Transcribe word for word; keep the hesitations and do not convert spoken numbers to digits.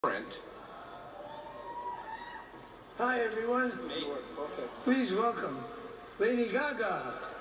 Print. Hi everyone. Amazing. Please welcome Lady Gaga.